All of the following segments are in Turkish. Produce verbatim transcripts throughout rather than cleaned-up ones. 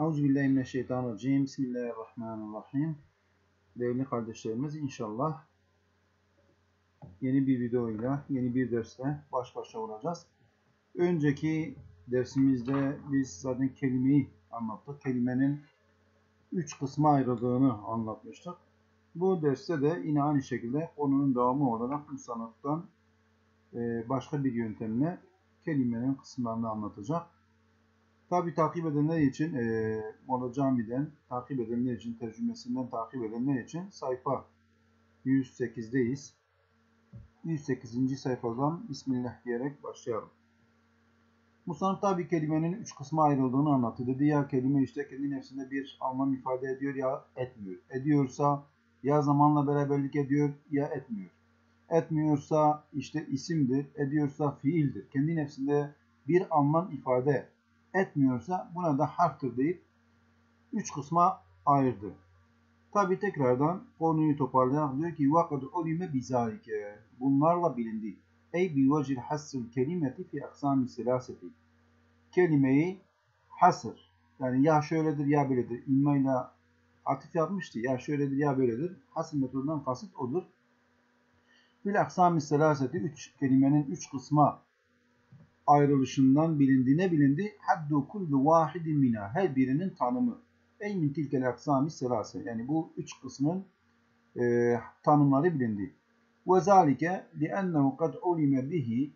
Euzubillahimineşşeytanirracim. Bismillahirrahmanirrahim. Değerli kardeşlerimiz, inşallah yeni bir videoyla, yeni bir dersle baş başa olacağız. Önceki dersimizde biz zaten kelimeyi anlattık. Kelimenin üç kısma ayrıldığını anlatmıştık. Bu derste de yine aynı şekilde konunun devamı olarak bu sanattan başka bir yöntemle kelimenin kısımlarını anlatacak. Tabi takip edenler için, e, Molla Cami'den takip edenler için, tercümesinden takip edenler için sayfa yüz sekizdeyiz. yüz sekizinci sayfadan Bismillah diyerek başlayalım. Musannif tabi kelimenin üç kısma ayrıldığını anlattı. Dedi ya kelime işte kendi nefsinde bir anlam ifade ediyor ya etmiyor. Ediyorsa ya zamanla beraberlik ediyor ya etmiyor. Etmiyorsa işte isimdir, ediyorsa fiildir. Kendi nefsinde bir anlam ifade etmiyorsa buna da harftir deyip üç kısma ayırdı. Tabi tekrardan konuyu toparlayarak diyor ki وَقَدْ عُلِمَ بِذَٰلِكَ bunlarla bilindi. Ey بِوَجِلْ حَسِّ الْكَلِمَةِ فِي اَقْسَامِ السَّلَاسَةِ kelimeyi hasır, yani ya şöyledir ya böyledir. İmmayla atıf yapmıştı. Ya şöyledir ya böyledir. Hasır metodundan kasıt odur. Fil aksam-ı selaseti üç kelimenin üç kısma ayrılışından bilindi. Ne bilindi? Haddu kullu vahidin mina. Her birinin tanımı. Ey min tilkel aksam-ı selase. Yani bu üç kısmın e, tanımları bilindi. Ve zalike li'ennehu kad ulime bihi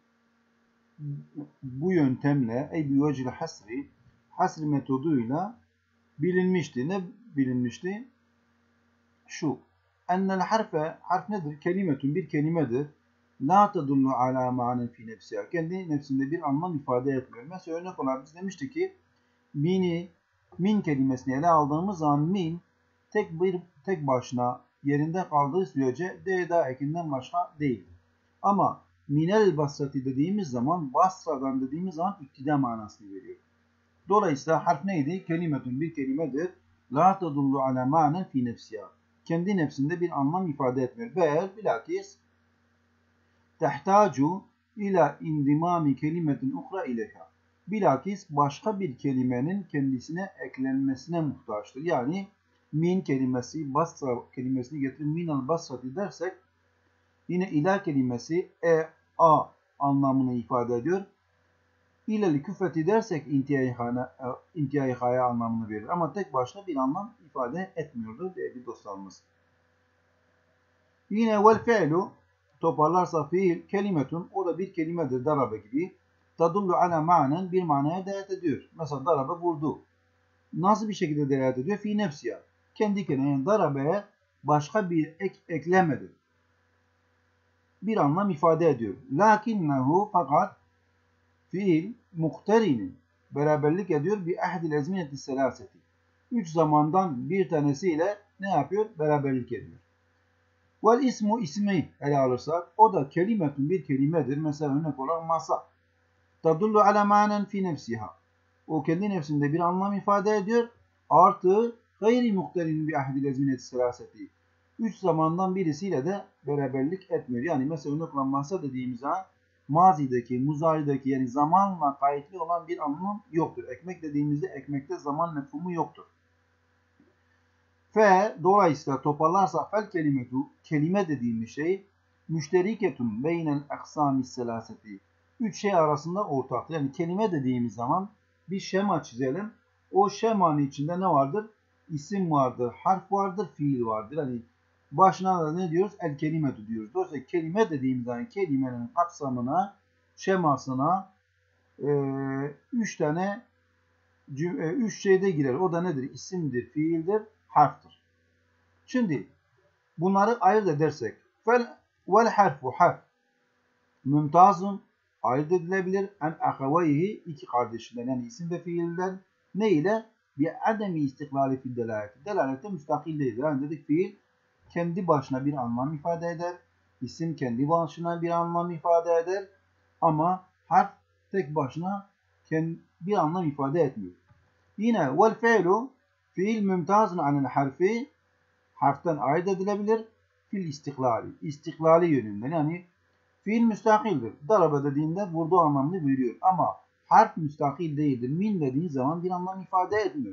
bu yöntemle ey bi vecil hasri hasri metoduyla bilinmişti. Ne bilinmişti? Şu. Ennel harfe, harf nedir? Kelimetun, bir kelimedir. La tadullu ala ma'nen fi nefsiha. Kendi nefsinde bir anlam ifade etmiyor. Mesela örnek olarak biz demiştik ki mini, min kelimesini ele aldığımız zaman min tek bir tek başına yerinde kaldığı sürece d'da ekinden başka değildir. Ama minel basrati dediğimiz zaman, basradan dediğimiz zaman iktida manasını veriyor. Dolayısıyla harf neydi? Kelimetun, bir kelimedir. La tadullu ala ma'nen fi nefsiha. Kendi nefsinde bir anlam ifade etmiyor. Bel bilakis tehtacu ila indimami kelimetin ukra ileyha. Bilakis başka bir kelimenin kendisine eklenmesine muhtaçtır. Yani min kelimesi, basra kelimesini getirip minal basrati dersek yine ila kelimesi e, a anlamını ifade ediyor. İlel küfeti dersek intihai haya anlamını verir. Ama tek başına bir anlam ifade etmiyordur değerli dostlarımız. Yine vel fe'lu toparlarsa fiil kelimetun, o da bir kelimedir darabe gibi. Tadullu ala ma'nen, bir manaya delalet ediyor. Mesela darabe vurdu. Nasıl bir şekilde delalet ediyor? Fi nefsiya. Kendi kendine yani darabeye başka bir ek eklemedi. Bir anlam ifade ediyor. Lakinnehu fakat fiil muhterinin beraberlik ediyor bir ahdil ezmineti selaseti. Üç zamandan bir tanesiyle ne yapıyor? Beraberlik ediyor. Vel ismu, ismi ele alırsak o da kelimetun, bir kelimedir. Mesela örnek olarak masa. Tadullu ala manen fi nefsiha. O kendi nefsinde bir anlam ifade ediyor. Artı gayri muhterinin bir ahdil ezmineti selaseti. Üç zamandan birisiyle de beraberlik etmiyor. Yani mesela örnek olarak masa dediğimiz zaman mazideki, muzarideki yani zamanla kayıtlı olan bir anlam yoktur. Ekmek dediğimizde ekmekte zaman mefhumu yoktur. Fe dolayısıyla toparlarsa fel kelimetu, kelime dediğimiz şey müşteriketun beynel aksami selaseti. Üç şey arasında ortaktır. Yani kelime dediğimiz zaman bir şema çizelim. O şemanın içinde ne vardır? İsim vardır, harf vardır, fiil vardır. Yani başına da ne diyoruz? El kelimetu diyoruz. Dolayısıyla kelime dediğimiz zaman kelimenin kapsamına, şemasına e, üç tane e, üç şeyde girer. O da nedir? İsimdir, fiildir, harftir. Şimdi bunları ayırt edersek fel vel harfu harf mümtazun ayırt edilebilir en ahavayhi, iki kardeşinden yani isim ve fiilden ne ile? Bir ademi istiklali fil delaleti. Delalette müstakil değildir. Yani dedik fiil kendi başına bir anlam ifade eder. İsim kendi başına bir anlam ifade eder. Ama harf tek başına bir anlam ifade etmiyor. Yine vel fe'lu fiil mümtazun anil harfi, harften ayırt edilebilir. Fil istiklali, istiklali yönünden yani fiil müstakildir. Darabe dediğinde vurduğu anlamını veriyor. Ama harf müstakil değildir. Min dediğin zaman bir anlam ifade etmiyor.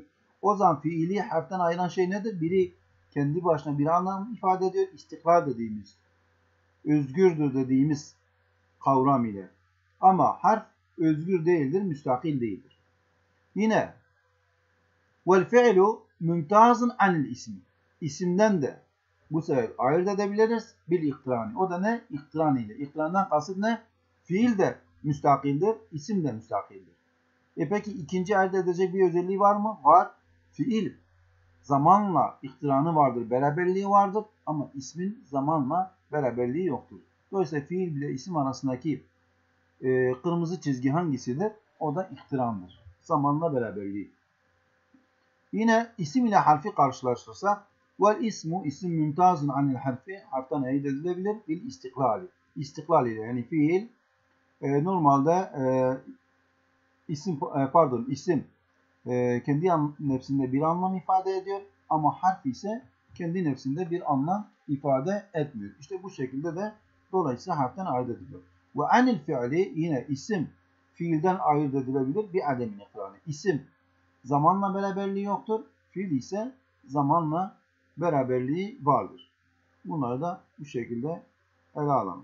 O zaman fiili harften ayıran şey nedir? Biri kendi başına bir anlam ifade ediyor. İstiklal dediğimiz, özgürdür dediğimiz kavram ile. Ama harf özgür değildir, müstakil değildir. Yine vel fi'lu mümtazın anil ismi. İsimden de bu sefer ayırt edebiliriz bil iktirani. O da ne? İktirani ile. İktirandan kasıt ne? Fiil de müstakildir, isim de müstakildir. E peki ikinci ayırt edecek bir özelliği var mı? Var. Fiil zamanla iktiranı vardır, beraberliği vardır ama ismin zamanla beraberliği yoktur. Dolayısıyla fiil ile isim arasındaki e, kırmızı çizgi hangisidir? O da iktirandır. Zamanla beraberliği. Yine isim ile harfi karşılaştırırsak vel ismu isim mümtazın anil harfi harften ayırt edilebilir bil istiklali. İstiklal ile yani fiil e, normalde e, isim e, pardon isim e, kendi nefsinde bir anlam ifade ediyor ama harf ise kendi nefsinde bir anlam ifade etmiyor. İşte bu şekilde de dolayısıyla harften ayırt ediliyor. Ve anil fiili yine isim fiilden ayırt edilebilir bir ademin ikranı. İsim zamanla beraberliği yoktur. Fiil ise zamanla beraberliği vardır. Bunları da bu şekilde ele alalım.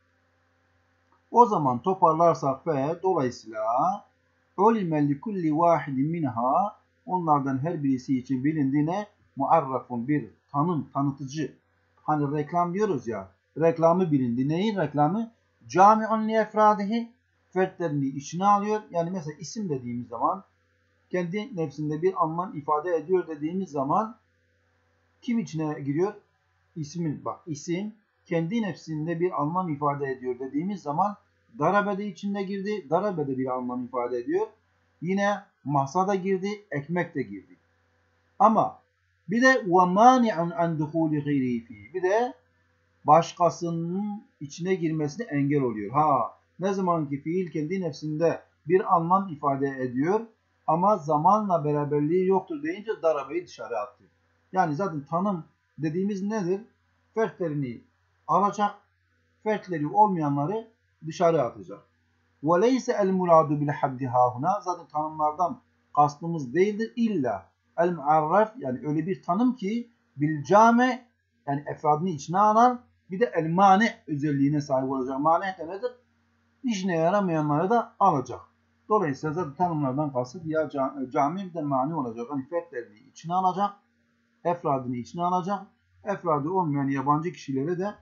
O zaman toparlarsak ve dolayısıyla ulime li kulli vahidin minha onlardan her birisi için bilindiğine muarrafun bir tanım, tanıtıcı. Hani reklam diyoruz ya, reklamı bilindi. Neyin reklamı? Cami'un li efradihi fertlerini içine alıyor. Yani mesela isim dediğimiz zaman kendi nefsinde bir anlam ifade ediyor dediğimiz zaman kim içine giriyor? İsmin. Bak isim kendi nefsinde bir anlam ifade ediyor dediğimiz zaman darabe de içinde girdi. Darabe de bir anlam ifade ediyor. Yine masa da girdi. Ekmek de girdi. Ama bir de وَمَانِعٌ عَنْ دُخُولِ غَيْرِهِ فِيهِ bir de başkasının içine girmesine engel oluyor. Ha, ne zaman ki fiil kendi nefsinde bir anlam ifade ediyor ama zamanla beraberliği yoktur deyince darabeyi dışarı attı. Yani zaten tanım dediğimiz nedir? Fertlerini alacak, fertleri olmayanları dışarı atacak. وَلَيْسَ الْمُرَادُ بِالْحَدِّ هَاهُنَا zaten tanımlardan kastımız değildir. İlla el-muarraf yani öyle bir tanım ki bil-came yani efradını içine alan bir de el-mani özelliğine sahip olacak. Mani de nedir? İşine yaramayanları da alacak. Dolayısıyla zaten tanımlardan kasıt ya cami bir de mani olacak. Hani fertlerini içine alacak, efradını içine alacak. Efradı olmayan yabancı kişileri de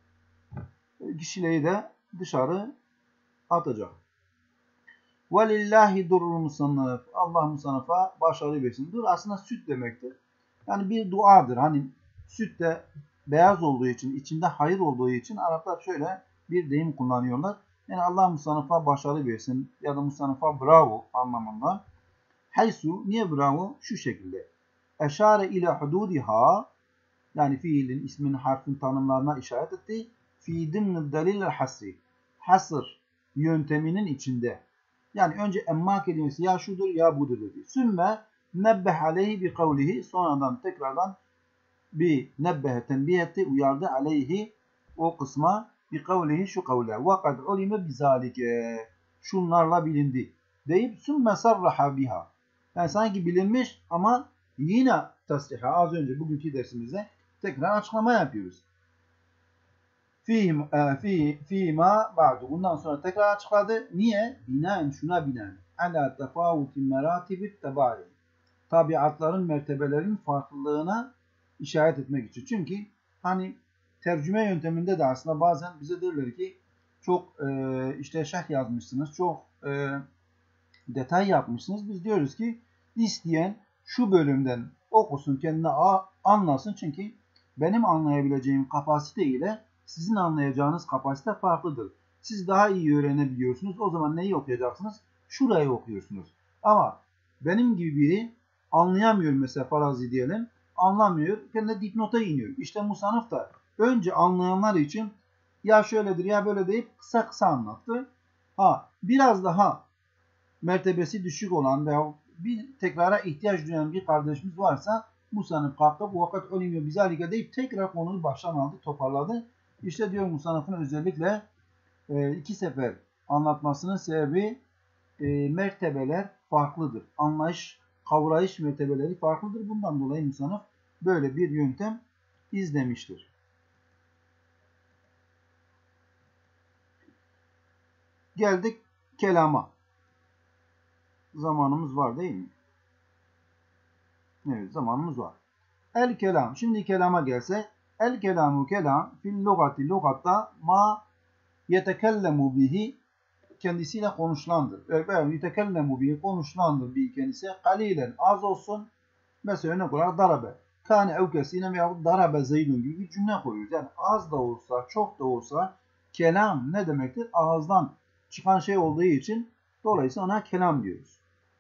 kişileri de dışarı atacak. وَلِلَّهِ دُرُّ musannaf. Allah musannafa başarı versin. Dur aslında süt demektir. Yani bir duadır. Hani süt de beyaz olduğu için, içinde hayır olduğu için Araplar şöyle bir deyim kullanıyorlar. Yani Allah musannafa başarı versin ya da musannafa bravo anlamında. Haysu, niye bravo? Şu şekilde. Eşare ile hududiha yani fiilin, ismin, harfin tanımlarına işaret etti. Fi dimni delil hasri. Hasır yönteminin içinde. Yani önce emma kelimesi ya şudur ya budur dedi. Sümme nebbeh aleyhi bi kavlihi sonradan tekrardan bir nebbehe tembih etti, uyardı aleyhi o kısma bi kavlihi şu kavle. Ve kad ulime bizalike şunlarla bilindi deyip sümme sarraha biha. Yani sanki bilinmiş ama yine tasriha az önce bugünkü dersimizde tekrar açıklama yapıyoruz. Fîmâ ba'du. Bundan sonra tekrar açıkladı. Niye? Binaen şuna binaen. Alâ tefâvuti merâtibit tebâi. Tabiatların, mertebelerin farklılığına işaret etmek için. Çünkü hani tercüme yönteminde de aslında bazen bize derler ki çok e, işte şerh yazmışsınız, çok e, detay yapmışsınız. Biz diyoruz ki isteyen şu bölümden okusun, kendine anlasın. Çünkü benim anlayabileceğim kapasite ile sizin anlayacağınız kapasite farklıdır. Siz daha iyi öğrenebiliyorsunuz. O zaman neyi okuyacaksınız? Şurayı okuyorsunuz. Ama benim gibi biri anlayamıyor mesela farazi diyelim. Anlamıyor. Kendine dipnota iniyor. İşte musannaf da önce anlayanlar için ya şöyledir ya böyle deyip kısa kısa anlattı. Ha biraz daha mertebesi düşük olan veya bir tekrara ihtiyaç duyan bir kardeşimiz varsa musannaf kalkıp bu vakat ölümüyor bizalike deyip tekrar konuyu baştan aldı, toparladı. İşte diyor musannafın özellikle e, iki sefer anlatmasının sebebi e, mertebeler farklıdır. Anlayış kavrayış mertebeleri farklıdır. Bundan dolayı müsannif böyle bir yöntem izlemiştir. Geldik kelama. Zamanımız var değil mi? Evet, zamanımız var. El kelam. Şimdi kelama gelse, el kelamu kelam fil lugati lugatta ma yetekellemu bihi kendisiyle konuşulandır. Veya yetekellemu bihi konuşulandır bir kendisi. Kalilen az olsun. Mesela örnek olarak darabe. Kâne evkesine veyahut darabe zeydun gibi bir cümle koyuyoruz. Yani az da olsa, çok da olsa kelam ne demektir? Ağızdan çıkan şey olduğu için dolayısıyla ona kelam diyoruz.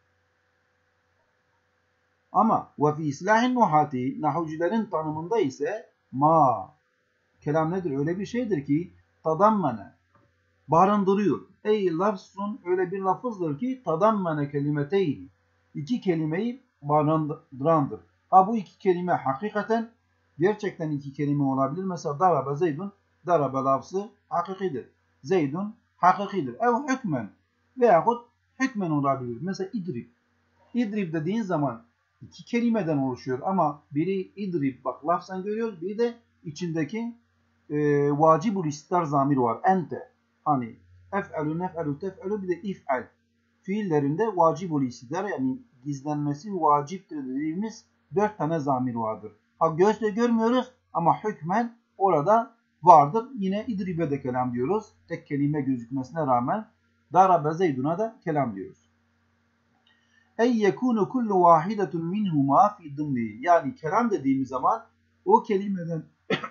Ama ve fi islahin nuhati nahvcilerin tanımında ise ma kelam nedir? Öyle bir şeydir ki tadammane barındırıyor. Ey lafzun öyle bir lafızdır ki tadammane kelimeteyn iki kelimeyi barındırandır. Ha bu iki kelime hakikaten gerçekten iki kelime olabilir. Mesela darabe zeydun darabe lafzı hakikidir. Zeydun hakikidir. Ev hükmen veyahut hükmen olabilir. Mesela idrib. İdrib dediğin zaman iki kelimeden oluşuyor ama biri idrib bak lafzan görüyoruz. Bir de içindeki e, vacibul istar zamiri var. Ente. Hani ef'elu nef'elu tef'elu bir de if'el. Fiillerinde vacibul istar yani gizlenmesi vaciptir dediğimiz dört tane zamir vardır. Ha gözle görmüyoruz ama hükmen orada vardır. Yine idribe de kelam diyoruz. Tek kelime gözükmesine rağmen darabe zeyduna da kelam diyoruz. Ey yekunu kullu vahidetun minhuma fi dımni. Yani kelam dediğimiz zaman o kelimeden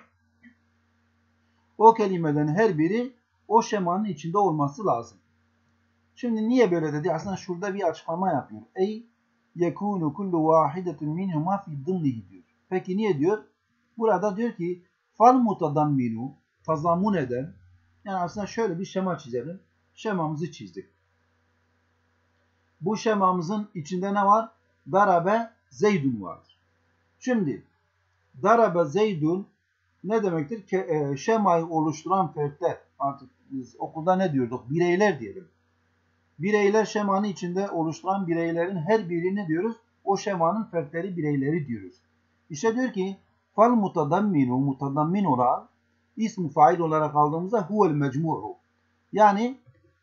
o kelimeden her biri o şemanın içinde olması lazım. Şimdi niye böyle dedi? Aslında şurada bir açıklama yapıyor. Ey yekunu kullu vahidetun minhuma fi dımni diyor. Peki niye diyor? Burada diyor ki fal mutadamminu tazamun eden yani aslında şöyle bir şema çizelim. Şemamızı çizdik. Bu şemamızın içinde ne var? Darabe zeydun vardır. Şimdi darabe zeydun ne demektir? Ke, e, şemayı oluşturan fertler. Artık biz okulda ne diyorduk? Bireyler diyelim. Bireyler şemanın içinde oluşturan bireylerin her birini diyoruz? O şemanın fertleri bireyleri diyoruz. İşte diyor ki fal mutadamminu mutadammin olan ism fail olarak aldığımızda huvel mecmu'u. Yani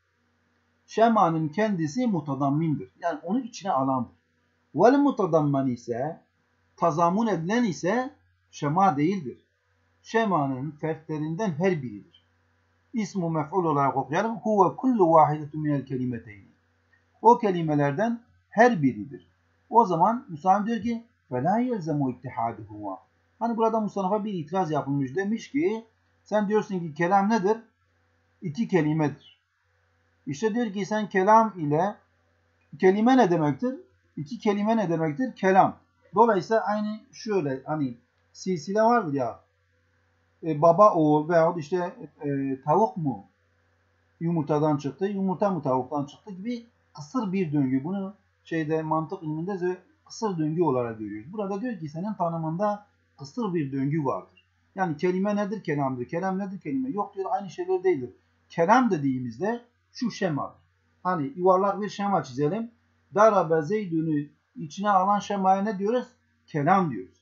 şemanın kendisi mutadammindir. Yani onu içine alandır. Vel mutadamman ise tazamun edilen ise şema değildir. Şemanın fertlerinden her biridir. İsmu mef'ul olarak okuyalım. Huve kullu vahidetun minel kelimeteyn. O kelimelerden her biridir. O zaman Musannif diyor ki فَلَا يَلْزَمُ اِتِّحَادُهُمَا. Hani burada Musannif'a bir itiraz yapılmış. Demiş ki sen diyorsun ki kelam nedir? İki kelimedir. İşte diyor ki sen kelam ile kelime ne demektir? İki kelime ne demektir? Kelam. Dolayısıyla aynı şöyle hani silsile vardır ya e, baba oğul veyahut işte e, tavuk mu yumurtadan çıktı, yumurta mı tavuktan çıktı gibi kısır bir döngü. Bunu şeyde mantık ilminde kısır döngü olarak görüyoruz. Burada diyor ki senin tanımında kısır bir döngü vardır. Yani kelime nedir? Kelamdır. Kelam nedir? Kelime. Yok diyor aynı şeyler değildir. Kelam dediğimizde şu şema. Hani yuvarlak bir şema çizelim. Darabe zeydünü içine alan şemaya ne diyoruz? Kelam diyoruz.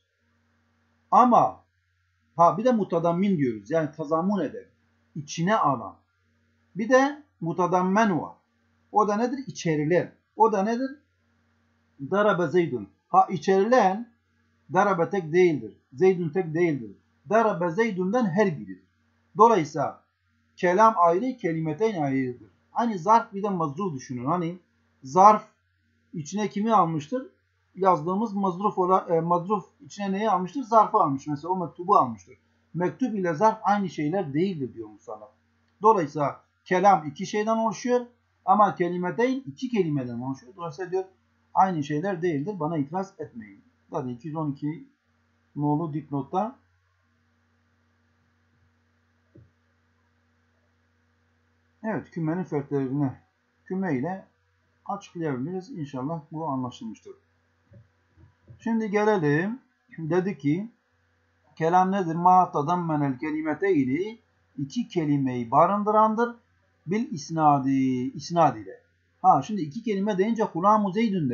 Ama ha bir de mutadammin diyoruz. Yani tazamun eder. İçine alan. Bir de mutadammen var. O da nedir? İçerilen. O da nedir? Darabe zeydün. Ha içerilen darabe tek değildir. Zeydün tek değildir. Darabe zeydünden her biridir. Dolayısıyla kelam ayrı, kelimeteyn ayrıdır. Hani zarf bir de mazruf düşünün. Hani zarf içine kimi almıştır? Yazdığımız mazruf olan e, mazruf içine neyi almıştır? Zarfı almış. Mesela o mektubu almıştır. Mektup ile zarf aynı şeyler değildir diyor Musannif. Dolayısıyla kelam iki şeyden oluşuyor ama kelimeteyn iki kelimeden oluşuyor. Dolayısıyla diyor aynı şeyler değildir. Bana itiraz etmeyin. Zaten iki yüz on iki nolu dipnotta evet kümenin fertlerini küme ile açıklayabiliriz. İnşallah bu anlaşılmıştır. Şimdi gelelim. Dedi ki kelam nedir? Ma tadammenel kelimeteyni iki kelimeyi barındırandır. Bil isnadi isnad ile. Ha şimdi iki kelime deyince kulamu zeydün de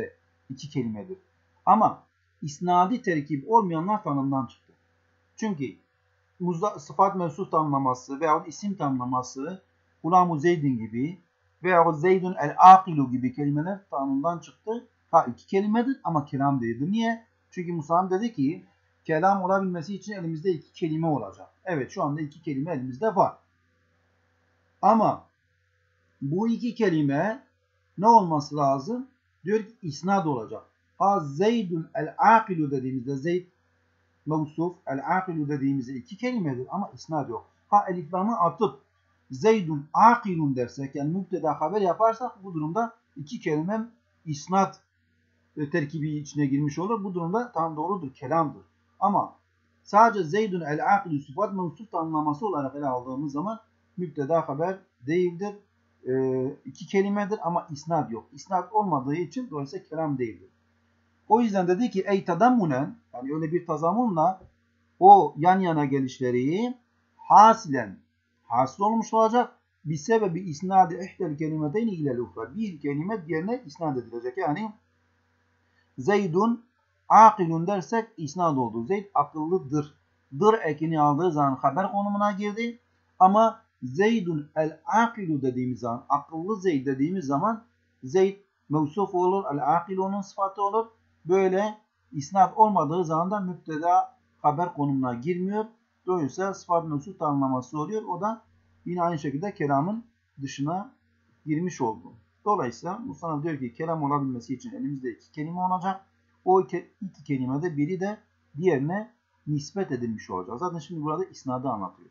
iki kelimedir. Ama isnadi terkip olmayanlar tanımdan çıktı. Çünkü sıfat mevsuf tanımlaması veya isim tanımlaması Gulamu Zeydin gibi veya Zeydun el-Akilu gibi kelimeler tanımdan çıktı. Ha iki kelimedir ama kelam değildir. Niye? Çünkü Musa'm dedi ki kelam olabilmesi için elimizde iki kelime olacak. Evet şu anda iki kelime elimizde var. Ama bu iki kelime ne olması lazım? Diyor ki isnad olacak. Ha Zeydun el-Akilu dediğimizde Zeyd mevsuf el-Akilu dediğimizde iki kelimedir ama isnad yok. Ha eliflamı atıp Zeydun akilun dersek yani mübteda haber yaparsak bu durumda iki kelime isnad e, terkibi içine girmiş olur. Bu durumda tam doğrudur, kelamdır. Ama sadece Zeydun el-Akilu sıfat mevsuf tanımlaması olarak ele aldığımız zaman mübteda haber değildir. E, iki kelimedir ama isnad yok. İsnad olmadığı için dolayısıyla kelam değildir. O yüzden dedi ki ey tadammunen yani öyle bir tazamunla o yan yana gelişleri hasilen hasıl olmuş olacak. Bir sebebi isnadi ihtel kelimeteyni ilel uhra. Bir kelime diğerine isnad edilecek. Yani Zeydun akilun dersek isnad oldu. Zeyd akıllıdır. Dır ekini aldığı zaman haber konumuna girdi. Ama Zeydun el akilu dediğimiz zaman, akıllı Zeyd dediğimiz zaman Zeyd mevsuf olur, el akilu onun sıfatı olur. Böyle isnad olmadığı zaman da müpteda haber konumuna girmiyor. Dolayısıyla sıfat mevsuf tanımlaması oluyor. O da yine aynı şekilde kelamın dışına girmiş oldu. Dolayısıyla Musa'nın diyor ki kelam olabilmesi için elimizde iki kelime olacak. O iki, iki kelimede biri de diğerine nispet edilmiş olacak. Zaten şimdi burada isnadı anlatıyor.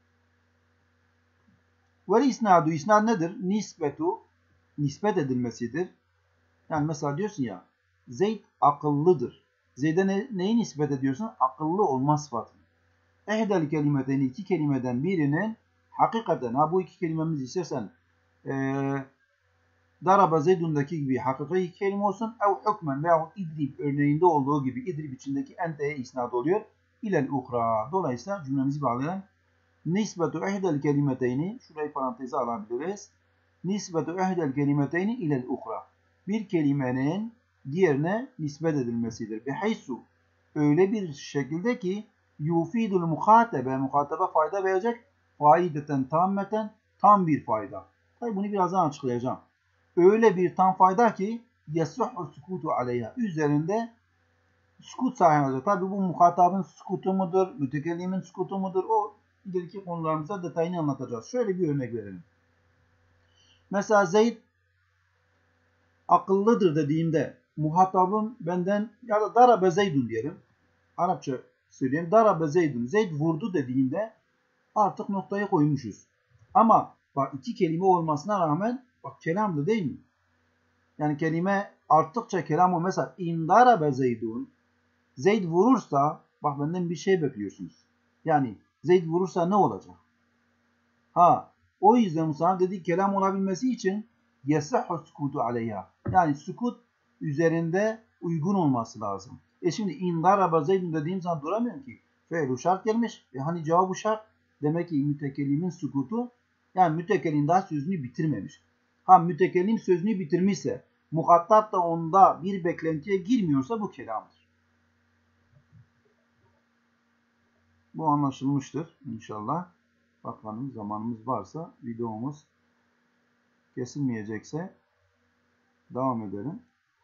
Ve isnadu, isnad nedir? Nisbetu, nispet edilmesidir. Yani mesela diyorsun ya Zeyd akıllıdır. Zeyd'e ne, neyi nispet ediyorsun? Akıllı olma sıfatını. Ehdel kelimeteni iki kelimeden birinin hakikaten ha bu iki kelimemiz istersen ee, Daraba Zeydun'daki gibi hakiki iki kelime olsun ev hükmen veya idrib örneğinde olduğu gibi idrib içindeki enteye isnad oluyor. İlel ukra. Dolayısıyla cümlemizi bağlayan nisbetu ehdel kelimeteyni şurayı paranteze alabiliriz. Nisbetu ehdel kelimeteyni ilel ukra. Bir kelimenin diğerine nispet edilmesidir. Bihaysu öyle bir şekilde ki yufidul muhatebe muhatebe fayda verecek faideten tammeten tam bir fayda. Tabi bunu birazdan açıklayacağım. Öyle bir tam fayda ki yasuhu sukutu aleyha üzerinde sukut sahibi olacak. Tabi bu muhatabın sukutu mudur, mütekellimin sukutu mudur o ileriki konularımızda detayını anlatacağız. Şöyle bir örnek verelim. Mesela Zeyd akıllıdır dediğimde muhatabım benden ya da darabe Zeydun diyelim. Arapça söyleyeyim. Darabe Zeydun. Zeyd vurdu dediğinde artık noktayı koymuşuz. Ama bak iki kelime olmasına rağmen bak kelamdı değil mi? Yani kelime arttıkça kelam o. Mesela in darabe Zeydun. Zeyd vurursa bak benden bir şey bekliyorsunuz. Yani Zeyd vurursa ne olacak? Ha o yüzden Musa dedi kelam olabilmesi için yesahhu sukutu aleyha. Yani sukut üzerinde uygun olması lazım. E şimdi in daraba Zeydun dediğim zaman duramıyorum ki. Fe'lu şart gelmiş. E hani cevabı şart. Demek ki mütekellimin sukutu yani mütekellim daha sözünü bitirmemiş. Ha mütekellim sözünü bitirmişse muhatap da onda bir beklentiye girmiyorsa bu kelamdır. Bu anlaşılmıştır inşallah. Bakalım zamanımız varsa videomuz kesilmeyecekse devam edelim.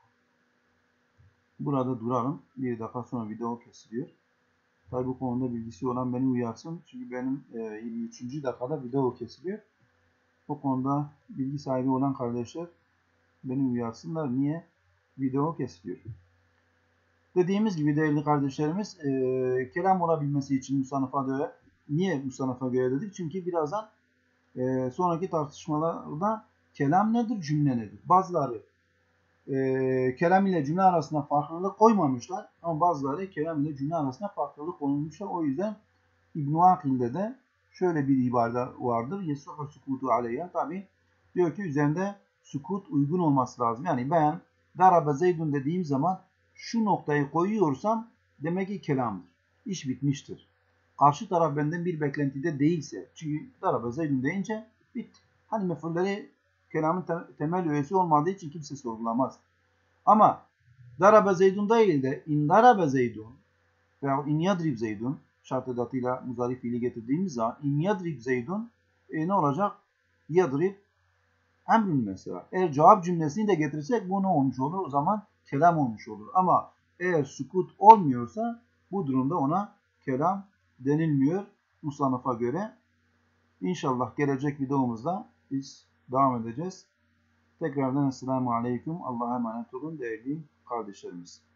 Burada duralım. Bir dakika sonra video kesiliyor. Tabi bu konuda bilgisi olan beni uyarsın. Çünkü benim yirmi üçüncü dakikada video kesiliyor. Bu konuda bilgi sahibi olan kardeşler beni uyarsınlar. Niye? Video kesiliyor. Dediğimiz gibi değerli kardeşlerimiz e, kelam olabilmesi için musannıfa göre niye musannıfa göre dedik? Çünkü birazdan e, sonraki tartışmalarda kelam nedir, cümle nedir? Bazıları e, kelam ile cümle arasında farklılık koymamışlar ama bazıları kelam ile cümle arasında farklılık koymuşlar. O yüzden İbn-i Akil'de de şöyle bir ibare vardır. Yesuhu sukutu aleyha. Tabi diyor ki üzerinde sukut uygun olması lazım. Yani ben darabe Zeydun dediğim zaman şu noktayı koyuyorsam demek ki kelamdır. İş bitmiştir. Karşı taraf benden bir beklentide değilse çünkü darabe Zeydun deyince bitti. Hani mefulleri kelamın temel öğesi olmadığı için kimse sorgulamaz. Ama Darabe Zeydun değil de in darabe Zeydun veya in yadrib Zeydun şart edatıyla muzari fiili getirdiğimiz zaman in yadrib Zeydun e, ne olacak? Yadrib emrin mesela. Eğer cevap cümlesini de getirirsek bu ne olmuş olur? O zaman kelam olmuş olur. Ama eğer sukut olmuyorsa bu durumda ona kelam denilmiyor musannıfa göre. İnşallah gelecek videomuzda biz devam edeceğiz. Tekrardan Esselamu Aleyküm. Allah'a emanet olun değerli kardeşlerimiz.